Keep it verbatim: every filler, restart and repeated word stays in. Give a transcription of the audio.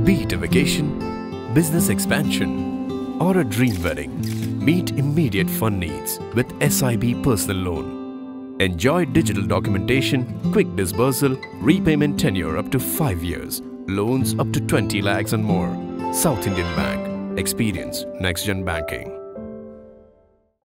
Be it a vacation, business expansion, or a dream wedding, meet immediate fund needs with S I B Personal Loan. Enjoy digital documentation, quick disbursal, repayment tenure up to five years, loans up to twenty lakhs and more. South Indian Bank. Experience next-gen banking.